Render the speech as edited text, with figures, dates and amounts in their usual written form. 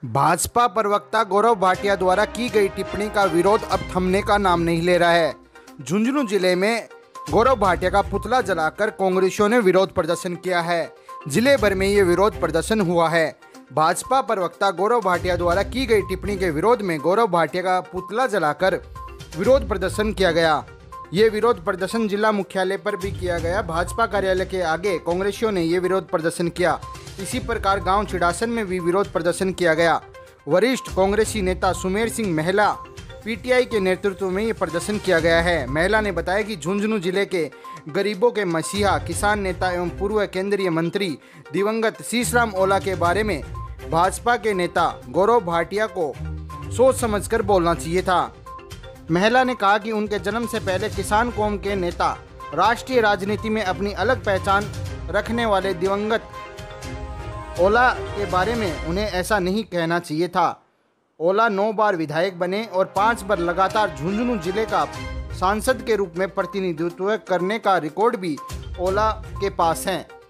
भाजपा प्रवक्ता गौरव भाटिया द्वारा की गई टिप्पणी का विरोध अब थमने का नाम नहीं ले रहा है। झुंझुनू जिले में गौरव भाटिया का पुतला जलाकर कांग्रेसियों ने विरोध प्रदर्शन किया है। जिले भर में ये विरोध प्रदर्शन हुआ है। भाजपा प्रवक्ता गौरव भाटिया द्वारा की गई टिप्पणी के विरोध में गौरव भाटिया का पुतला जलाकर विरोध प्रदर्शन किया गया। ये विरोध प्रदर्शन जिला मुख्यालय पर भी किया गया। भाजपा कार्यालय के आगे कांग्रेसियों ने ये विरोध प्रदर्शन किया। इसी प्रकार गांव छिड़ासन में भी विरोध प्रदर्शन किया गया। वरिष्ठ कांग्रेसी नेता सुमेर सिंह महिला पीटीआई के नेतृत्व में ये प्रदर्शन किया गया है। महिला ने बताया कि झुंझुनू जिले के गरीबों के मसीहा, किसान नेता एवं पूर्व केंद्रीय मंत्री दिवंगत शीशराम ओला के बारे में भाजपा के नेता गौरव भाटिया को सोच समझकर बोलना चाहिए था। महिला ने कहा कि उनके जन्म से पहले किसान कौम के नेता, राष्ट्रीय राजनीति में अपनी अलग पहचान रखने वाले दिवंगत ओला के बारे में उन्हें ऐसा नहीं कहना चाहिए था। ओला 9 बार विधायक बने और 5 बार लगातार झुंझुनू जिले का सांसद के रूप में प्रतिनिधित्व करने का रिकॉर्ड भी ओला के पास है।